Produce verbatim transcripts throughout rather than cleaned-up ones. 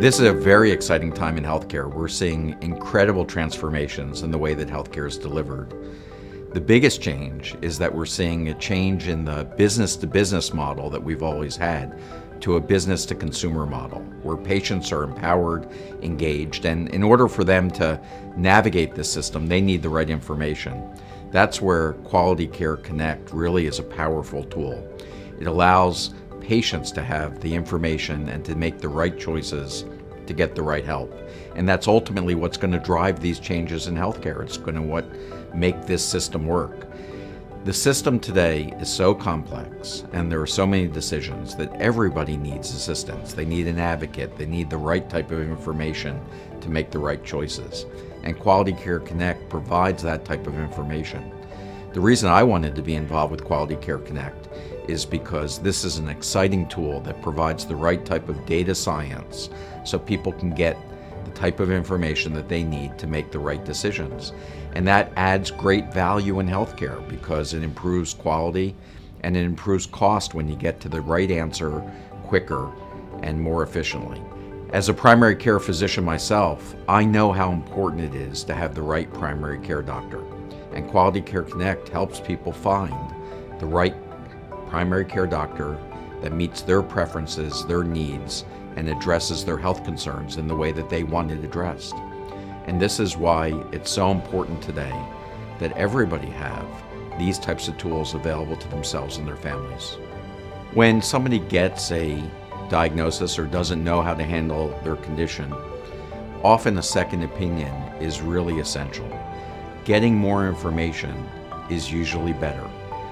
This is a very exciting time in healthcare. We're seeing incredible transformations in the way that healthcare is delivered. The biggest change is that we're seeing a change in the business-to-business model that we've always had to a business-to-consumer model, where patients are empowered, engaged, and in order for them to navigate this system, they need the right information. That's where Quality Care Connect really is a powerful tool. It allows patients to have the information and to make the right choices to get the right help. And that's ultimately what's going to drive these changes in healthcare. It's going to what make this system work. The system today is so complex and there are so many decisions that everybody needs assistance. They need an advocate. They need the right type of information to make the right choices. And Quality Care Connect provides that type of information. The reason I wanted to be involved with Quality Care Connect is because this is an exciting tool that provides the right type of data science so people can get the type of information that they need to make the right decisions. And that adds great value in healthcare because it improves quality and it improves cost when you get to the right answer quicker and more efficiently. As a primary care physician myself, I know how important it is to have the right primary care doctor. And Quality Care Connect helps people find the right primary care doctor that meets their preferences, their needs, and addresses their health concerns in the way that they want it addressed. And this is why it's so important today that everybody have these types of tools available to themselves and their families. When somebody gets a diagnosis or doesn't know how to handle their condition, often a second opinion is really essential. Getting more information is usually better.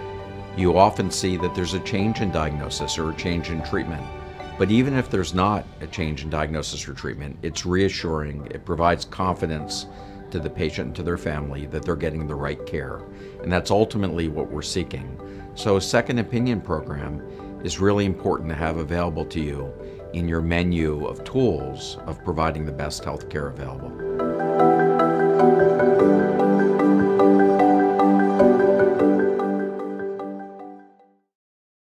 You often see that there's a change in diagnosis or a change in treatment. But even if there's not a change in diagnosis or treatment, it's reassuring. It provides confidence to the patient and to their family that they're getting the right care. And that's ultimately what we're seeking. So a second opinion program is really important to have available to you in your menu of tools of providing the best health care available.